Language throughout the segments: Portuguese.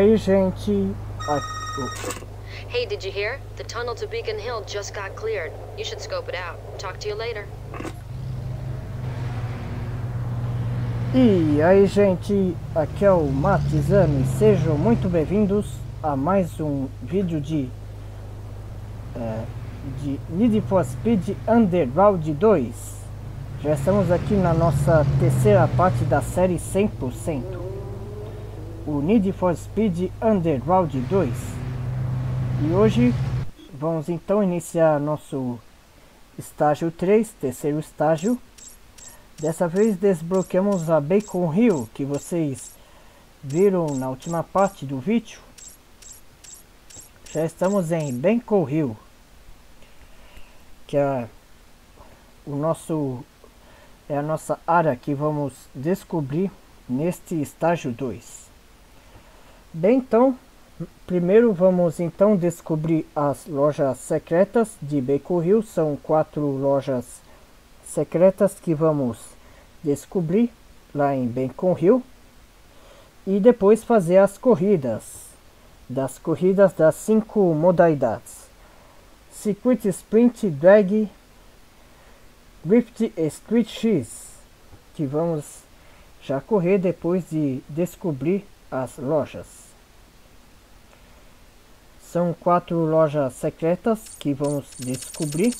aí, gente? Hey, did you hear? The tunnel to Beacon Hill just got cleared. You should scope it out. Talk to you later. E aí, gente? Aqui é o Matizano e sejam muito bem-vindos a mais um vídeo de Need for Speed Underground 2. Já estamos aqui na nossa terceira parte da série 100%. O Need for Speed Underground 2. E hoje vamos então iniciar nosso estágio 3, terceiro estágio. Dessa vez desbloqueamos a Beacon Hill, que vocês viram na última parte do vídeo. Já estamos em Beacon Hill, que é a nossa área que vamos descobrir neste estágio 2. Bem, então, primeiro vamos então descobrir as lojas secretas de Beacon Hill. São 4 lojas secretas que vamos descobrir lá em Beacon Hill. E depois fazer as corridas das 5 modalidades: Circuit, Sprint, Drag, Drift e Street X, que vamos já correr depois de descobrir as lojas. São 4 lojas secretas que vamos descobrir.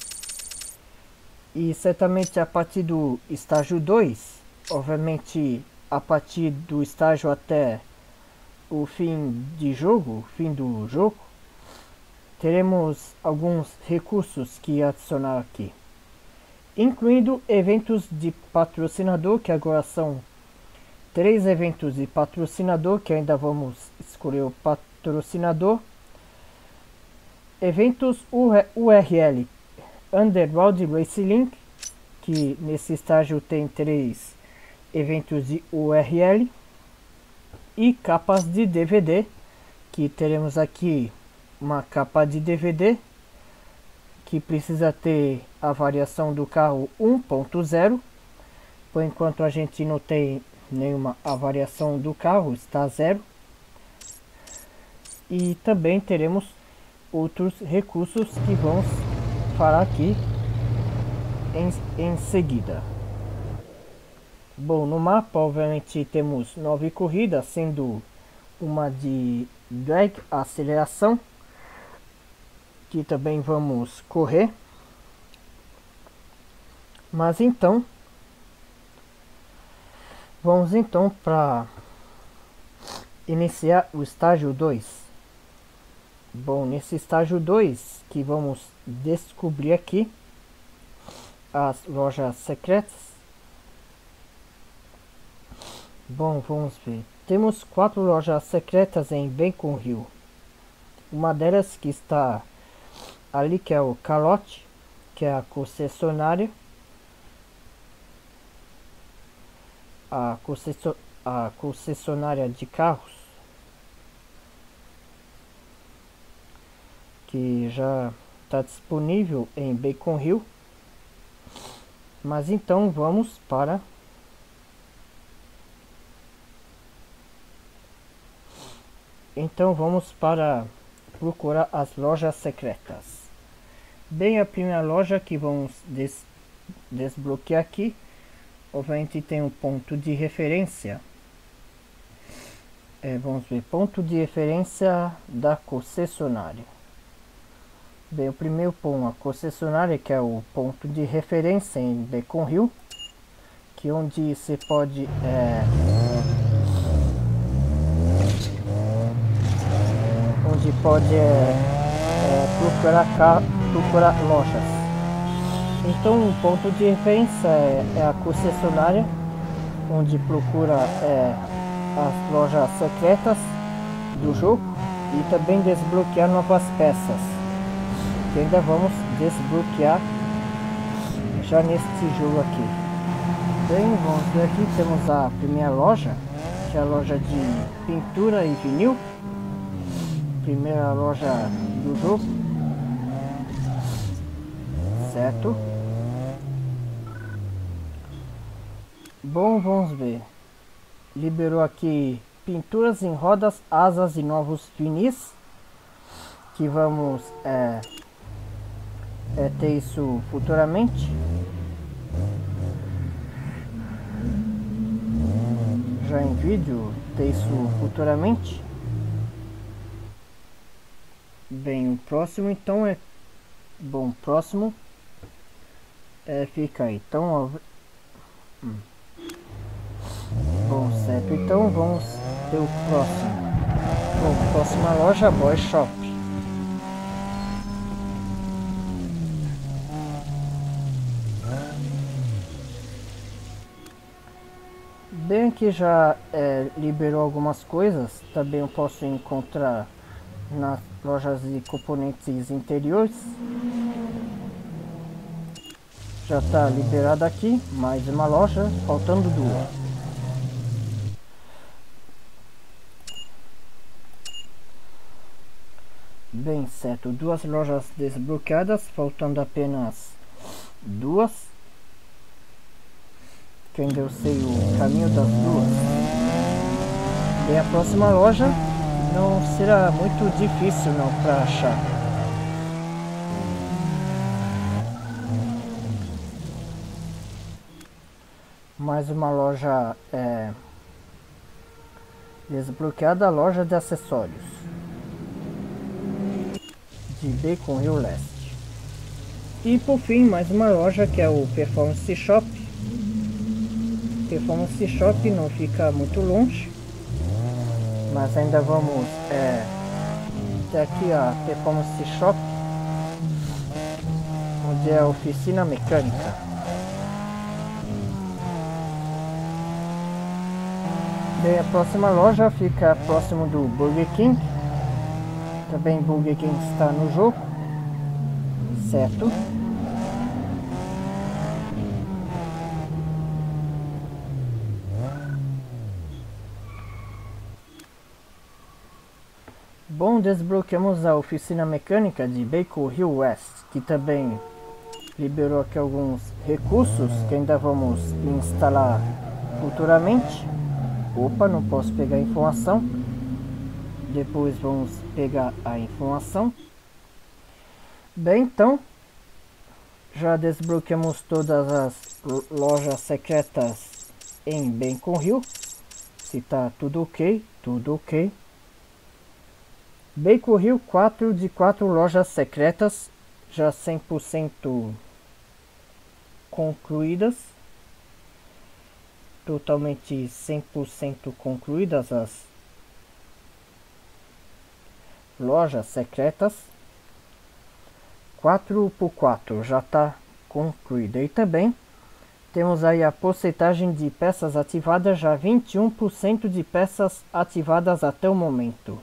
E certamente a partir do estágio 2, obviamente a partir do estágio até o fim do jogo, teremos alguns recursos que adicionar aqui, incluindo eventos de patrocinador, que agora são 3 eventos de patrocinador, que ainda vamos escolher o patrocinador. Eventos URL Underground Race Link, que nesse estágio tem 3 eventos de URL. E capas de DVD, que teremos aqui uma capa de DVD que precisa ter a variação do carro 1.0. Por enquanto a gente não tem nenhuma avariação do carro, está 0. E também teremos outros recursos que vamos falar aqui em seguida. Bom, no mapa obviamente temos 9 corridas, sendo uma de drag, aceleração, que também vamos correr. Mas então vamos então para iniciar o estágio 2. Bom, nesse estágio 2 que vamos descobrir aqui as lojas secretas. Bom, vamos ver. Temos 4 lojas secretas em Beacon Hill. Uma delas que está ali, que é o Calotte, que é a concessionária. A concessionária de carros, que já está disponível em Beacon Hill. Mas então vamos para procurar as lojas secretas. Bem, a primeira loja que vamos desbloquear aqui, obviamente tem um ponto de referência. Vamos ver, ponto de referência da concessionária. Bem, o primeiro ponto, a concessionária, que é o ponto de referência em Beacon Hill, que onde você pode procurar lojas. Então, o ponto de referência é a concessionária, onde procura as lojas secretas do jogo e também desbloquear novas peças, que ainda vamos desbloquear já neste jogo aqui. Bem, vamos ver aqui, temos a primeira loja, que é a loja de pintura e vinil. Primeira loja do jogo, certo? Bom, vamos ver. Liberou aqui pinturas em rodas, asas e novos vinis, que vamos ter isso futuramente. Já em vídeo, ter isso futuramente. Bem, o próximo então bom, próximo fica aí. Então, bom, certo, então vamos ter o próximo. Bom, próxima loja, Boy Shop. Bem que já liberou algumas coisas. Também eu posso encontrar nas lojas de componentes interiores. Já está liberado aqui, mais uma loja, faltando duas. Bem, certo, duas lojas desbloqueadas, faltando apenas duas. Que ainda eu sei o caminho das duas. Bem, a próxima loja não será muito difícil não para achar. Mais uma loja desbloqueada, loja de acessórios de Beacon Hill Leste. E por fim, mais uma loja que é o Performance Shop. Performance Shop não fica muito longe, mas ainda vamos até aqui a Performance Shop, onde é a oficina mecânica. Bem, a próxima loja fica próximo do Burger King. Também Burger King está no jogo, certo? Bom, desbloqueamos a oficina mecânica de Beacon Hill West, que também liberou aqui alguns recursos que ainda vamos instalar futuramente. Opa, não posso pegar a informação. Depois vamos pegar a informação. Bem, então já desbloqueamos todas as lojas secretas em Beacon Hill. Se tá tudo ok, tudo ok. Beacon Hill, 4 de 4 lojas secretas já 100% concluídas. Totalmente 100% concluídas as lojas secretas. 4x4 já está concluída. E também temos aí a porcentagem de peças ativadas, já 21% de peças ativadas até o momento.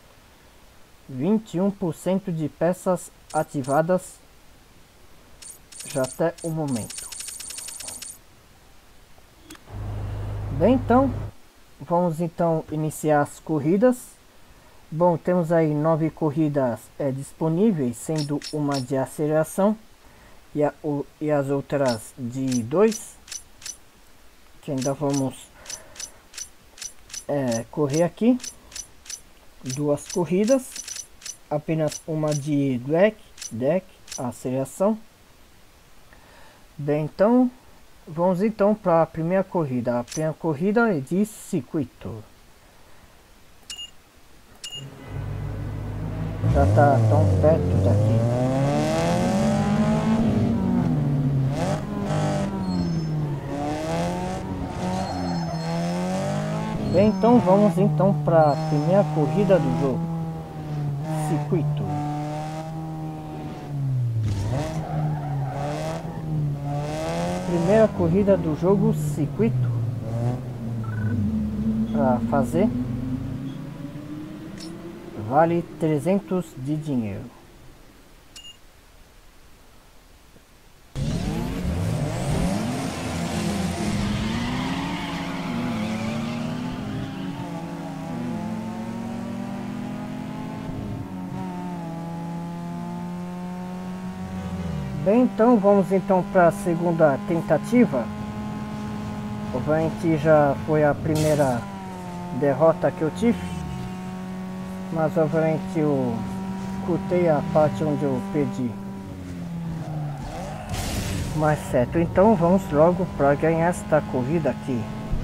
21% de peças ativadas já até o momento. Bem, então vamos então iniciar as corridas. Bom, temos aí 9 corridas disponíveis, sendo uma de aceleração e as outras de 2, que ainda vamos correr aqui. 2 corridas, apenas uma de deck, aceleração. Bem, então vamos então para a primeira corrida. A primeira corrida é de circuito. Já está tão perto daqui. Bem, então vamos então para a primeira corrida do jogo. Circuito. Primeira corrida do jogo, circuito. Para fazer, vale 300 de dinheiro. Bem, então vamos então para a segunda tentativa. Obviamente já foi a primeira derrota que eu tive, mas obviamente eu curtei a parte onde eu perdi. Mas certo, então vamos logo para ganhar esta corrida aqui.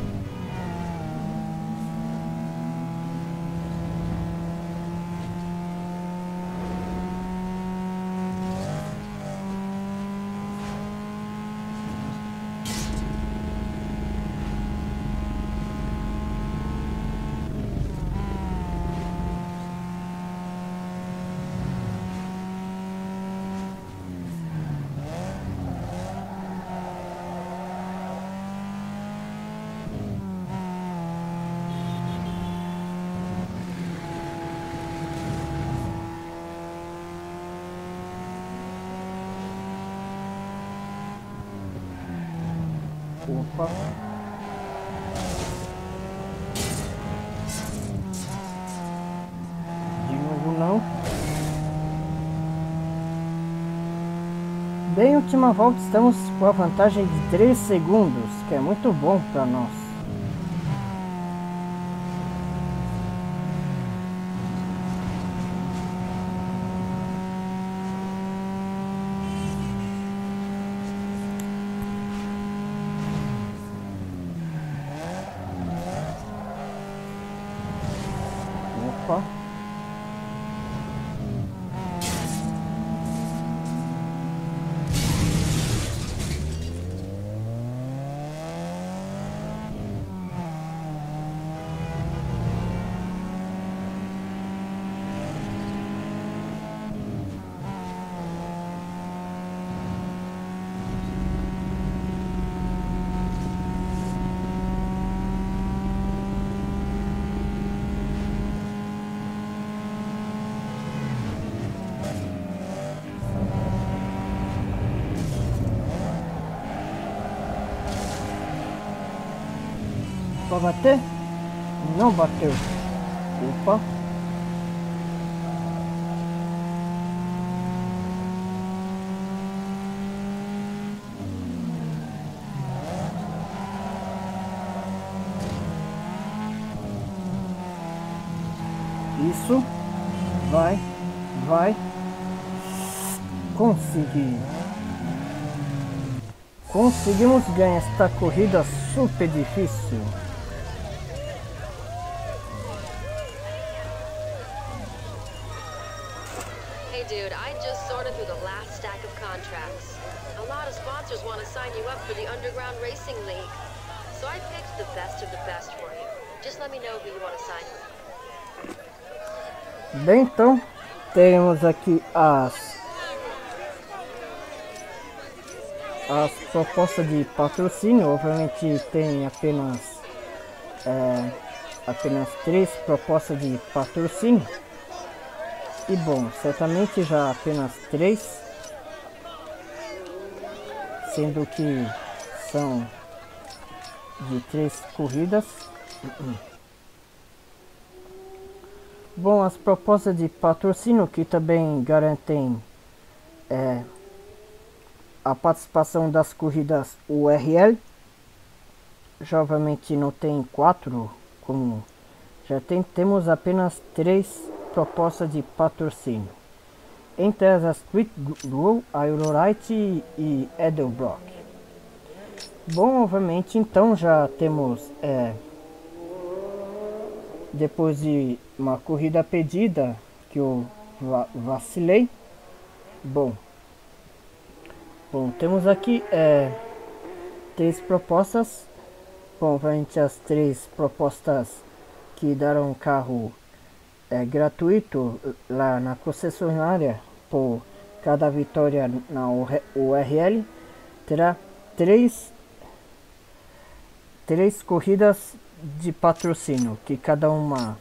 Opa. De novo não. Bem, última volta estamos com a vantagem de 3 segundos, que é muito bom para nós. Opa. Vai bater? Não bateu. Opa. Isso. Vai. Conseguimos ganhar esta corrida super difícil. Hey dude, I just sorted through the last stack of contracts. A lot of sponsors want to sign you up for the Underground Racing League. So I picked the best of the best for you. Just let me know who you want to sign with. Bem, então temos aqui as propostas de patrocínio. Obviamente tem apenas 3 propostas de patrocínio. E bom, certamente já apenas 3, sendo que são de 3 corridas. Bom, as propostas de patrocínio que também garantem a participação das corridas URL. Já obviamente não tem 4, como já temos apenas 3 propostas de patrocínio, entre as Quick Grow, Eurorite e Edelbrock. Bom, obviamente então já temos depois de uma corrida pedida que eu vacilei. Bom, temos aqui 3 propostas. Bom, obviamente as 3 propostas que darão um carro gratuito lá na concessionária por cada vitória na URL. Terá 3 corridas de patrocínio, que cada uma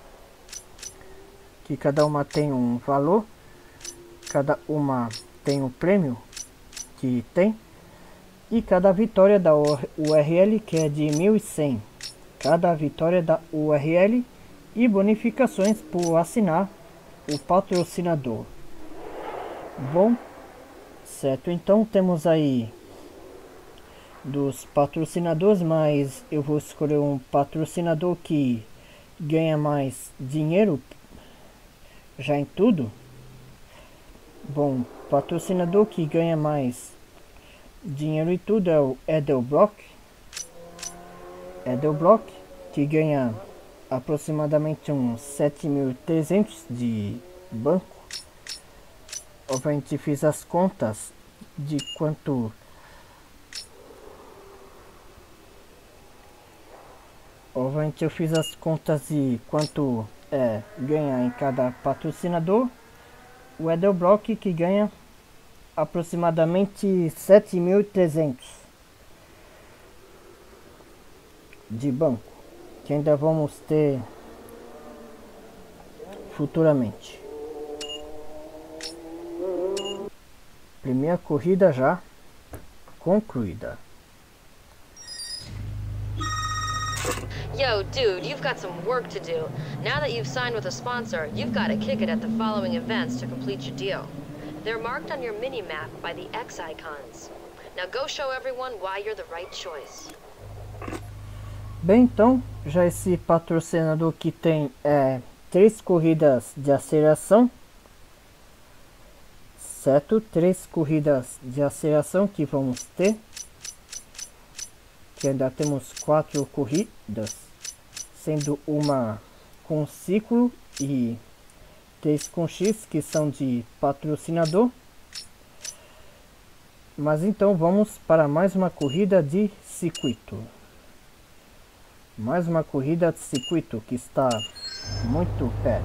tem um valor, cada uma tem um prêmio que tem, e cada vitória da URL que é de 1.100, cada vitória da URL, e bonificações por assinar o patrocinador. Bom, certo, então temos aí dos patrocinadores, mas eu vou escolher um patrocinador que ganha mais dinheiro já em tudo. Bom, patrocinador que ganha mais dinheiro e tudo é o Edelbrock. Edelbrock, que ganha aproximadamente uns 7.300 de banco. Obviamente fiz as contas de quanto eu fiz as contas de quanto ganha em cada patrocinador. O Edelbrock que ganha aproximadamente 7.300 de banco, que ainda vamos ter futuramente. Primeira corrida já concluída. Yo, dude, you've got some work to do. Now that you've signed with a sponsor, you've got to kick it at the following events to complete your deal. They're marked on your mini-map by the X icons. Now go show everyone why you're the right choice. Bem, então, já esse patrocinador que tem 3 corridas de aceleração, certo? 3 corridas de aceleração que vamos ter, que ainda temos 4 corridas, sendo uma com ciclo e 3 com X, que são de patrocinador. Mas então vamos para mais uma corrida de circuito. Mais uma corrida de circuito que está muito perto.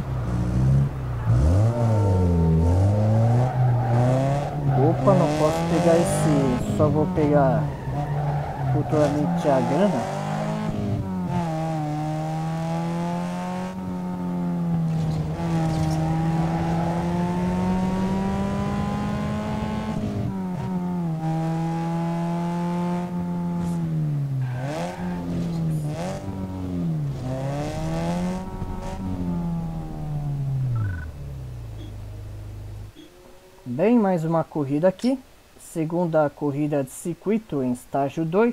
Opa, não posso pegar esse, só vou pegar futuramente a grana. Bem, mais uma corrida aqui, segunda corrida de circuito em estágio 2.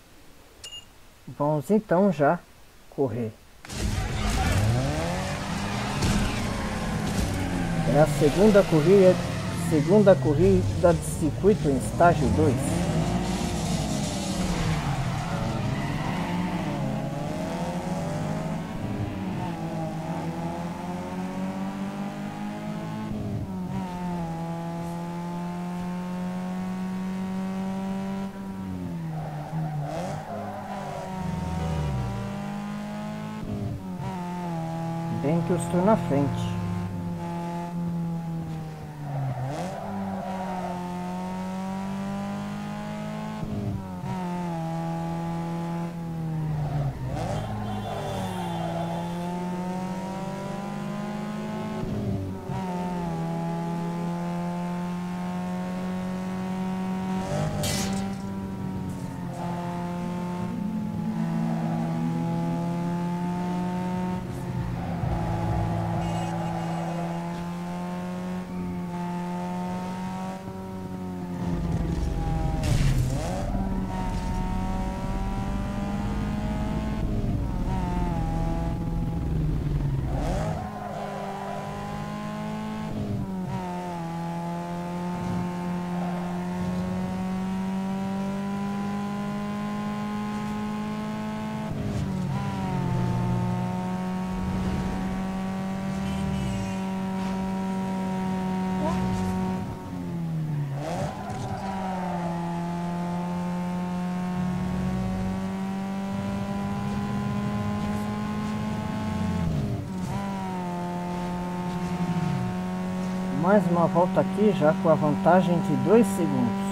Vamos então já correr. É a segunda corrida de circuito em estágio 2. Bem que eu estou na frente. Mais uma volta aqui já com a vantagem de 2 segundos.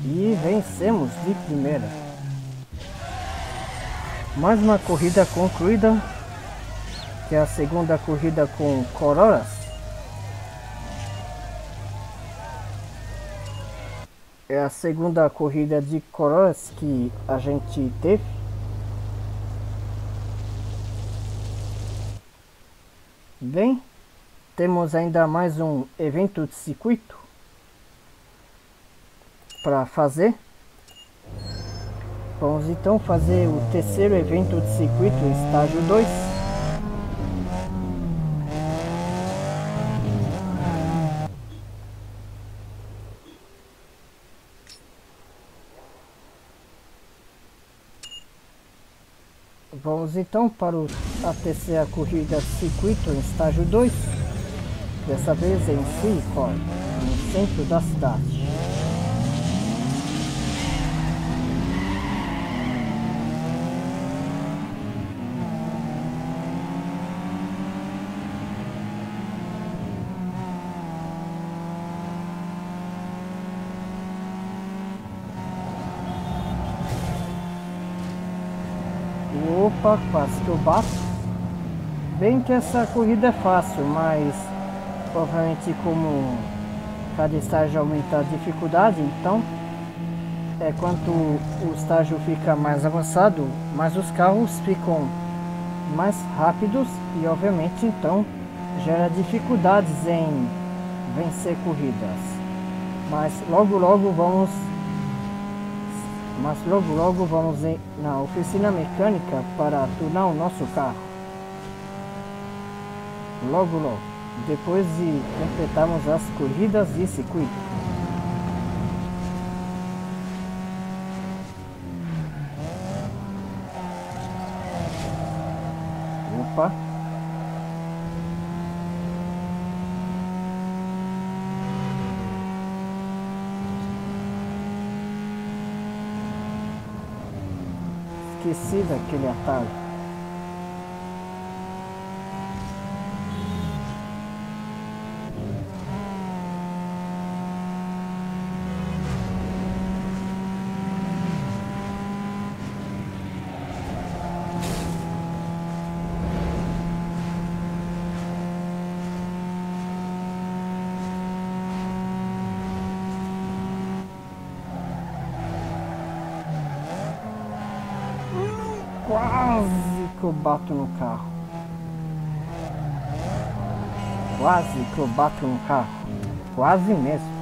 E vencemos de primeira. Mais uma corrida concluída, que é a segunda corrida com Corollas. É a segunda corrida de Corollas que a gente teve. Bem, temos ainda mais um evento de circuito para fazer. Vamos então fazer o terceiro evento de circuito, estágio 2. Vamos então para a terceira corrida de circuito em estágio 2. Dessa vez em Seaford, no centro da cidade. Opa, quase que eu bato. Bem que essa corrida é fácil, mas obviamente como cada estágio aumenta a dificuldade, então quanto o estágio fica mais avançado, mais os carros ficam mais rápidos e obviamente então gera dificuldades em vencer corridas. Mas logo logo vamos na oficina mecânica para tunar o nosso carro. Logo, depois de completarmos as corridas de circuito. Opa! Esqueci daquele atalho. Quase que eu bato no carro. Quase que eu bato no carro. Quase mesmo.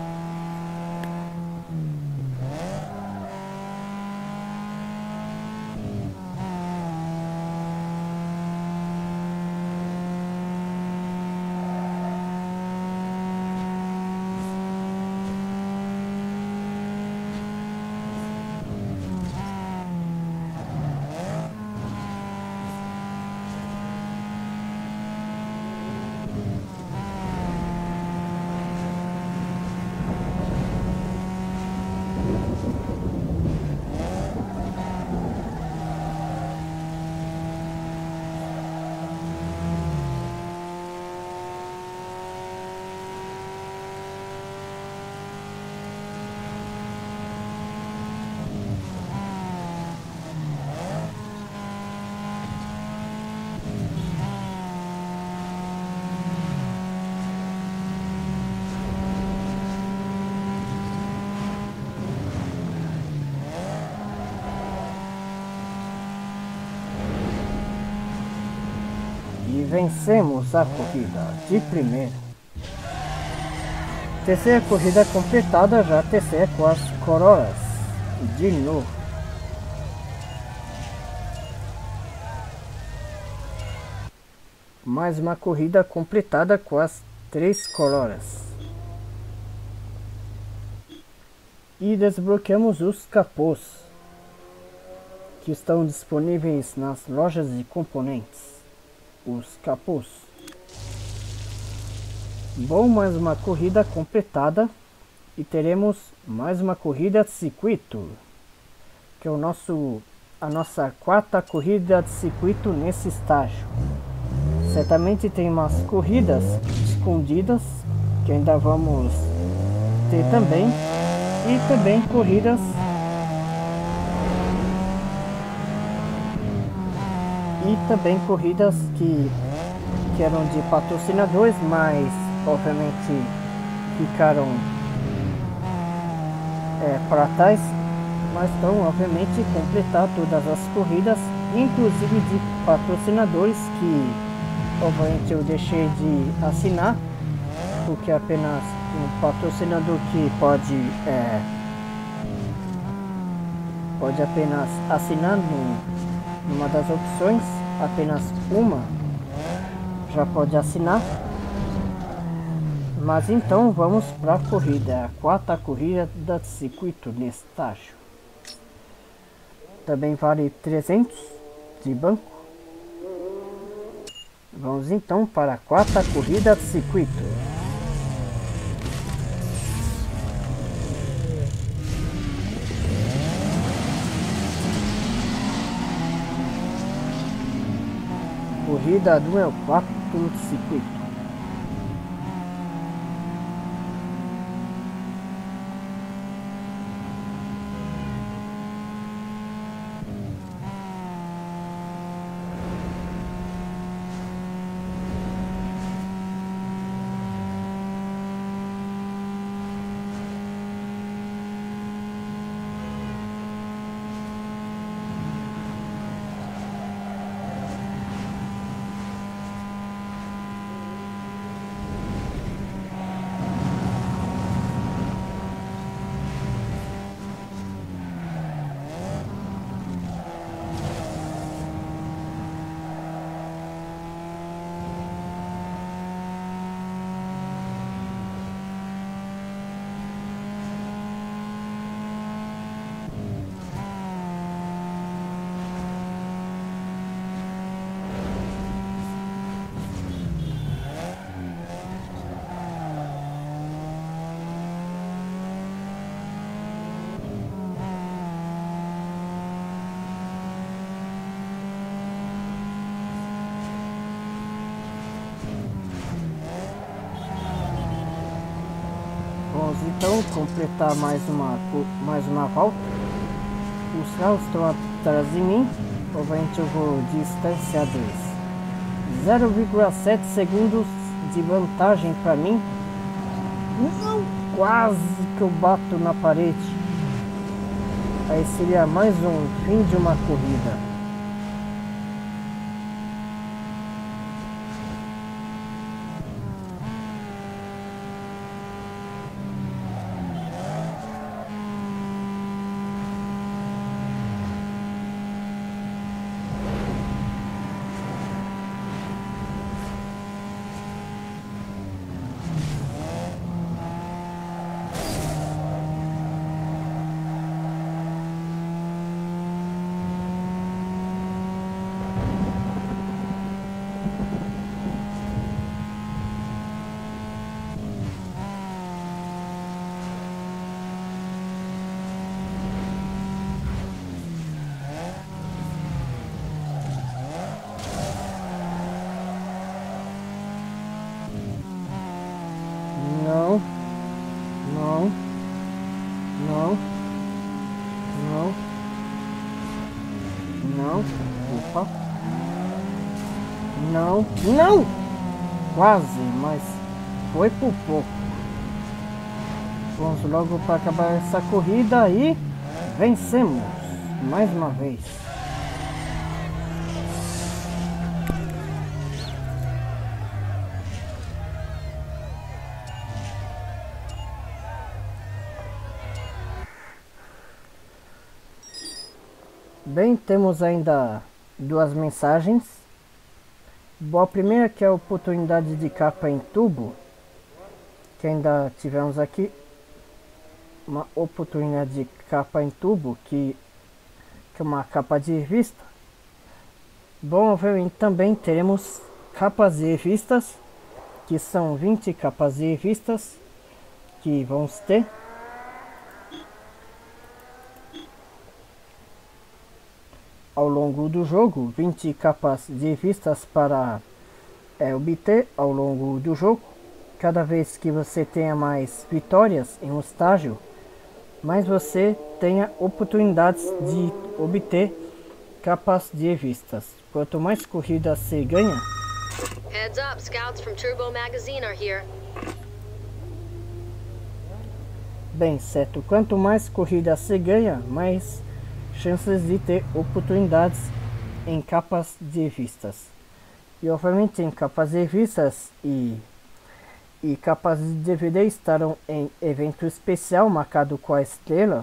E vencemos a corrida de primeira. Terceira corrida completada, já terceira com as Corollas. De novo. Mais uma corrida completada com as 3 Corollas. E desbloqueamos os capôs, que estão disponíveis nas lojas de componentes. Os capôs. Bom, mais uma corrida completada e teremos mais uma corrida de circuito, que é a nossa quarta corrida de circuito nesse estágio. Certamente tem umas corridas escondidas que ainda vamos ter também e também corridas que eram de patrocinadores, mas obviamente ficaram para trás, mas estão obviamente completar todas as corridas, inclusive de patrocinadores que obviamente eu deixei de assinar, porque apenas um patrocinador que pode apenas assinar numa das opções, apenas uma já pode assinar. Mas então vamos para a corrida, a quarta corrida do circuito de estágio. Também vale 300 de banco. Vamos então para a quarta corrida do circuito. Corrida número 4 do circuito. Vamos então completar mais uma volta. Os carros estão atrás de mim, provavelmente eu vou distanciar deles. 0,7 segundos de vantagem para mim. Não, quase que eu bato na parede. Aí seria mais um fim de uma corrida. Não, opa. Não! Quase, mas foi por pouco. Vamos logo para acabar essa corrida e vencemos mais uma vez. Bem, temos ainda duas mensagens. Bom, a primeira que é a oportunidade de capa em tubo, que ainda tivemos aqui uma oportunidade de capa em tubo, que é uma capa de revista. Bom, obviamente também teremos capas de revistas, que são 20 capas de revistas que vamos ter. Ao longo do jogo, 20 capas de revistas para obter ao longo do jogo. Cada vez que você tenha mais vitórias em um estágio, mais você tenha oportunidades de obter capas de revistas. Quanto mais corridas você ganha, Heads up, scouts from Turbo Magazine are here. bem certo, quanto mais corridas você ganha, mais chances de ter oportunidades em capas de revistas. E obviamente em capas de revistas e capas de DVD estarão em evento especial marcado com a estrela.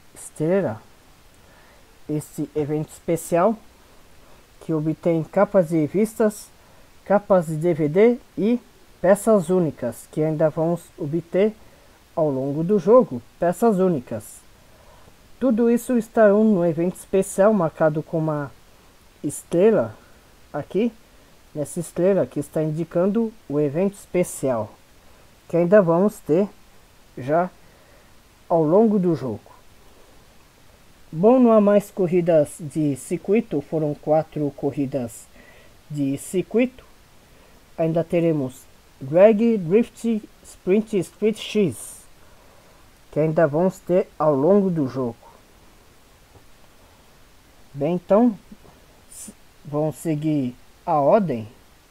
Este evento especial que obtém capas de revistas, capas de DVD e peças únicas que ainda vamos obter ao longo do jogo, peças únicas. Tudo isso estarão no evento especial marcado com uma estrela aqui, nessa estrela que está indicando o evento especial, que ainda vamos ter já ao longo do jogo. Bom, não há mais corridas de circuito, foram 4 corridas de circuito. Ainda teremos Drag, Drift, Sprint e Street X, que ainda vamos ter ao longo do jogo. Bem, então, vamos seguir a ordem.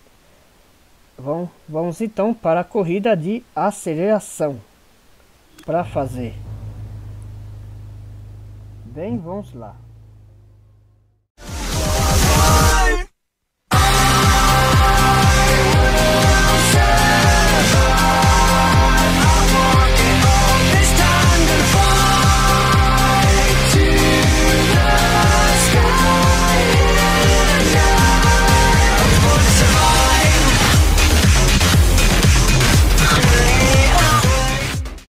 Vamos então para a corrida de aceleração para fazer. Bem, vamos lá.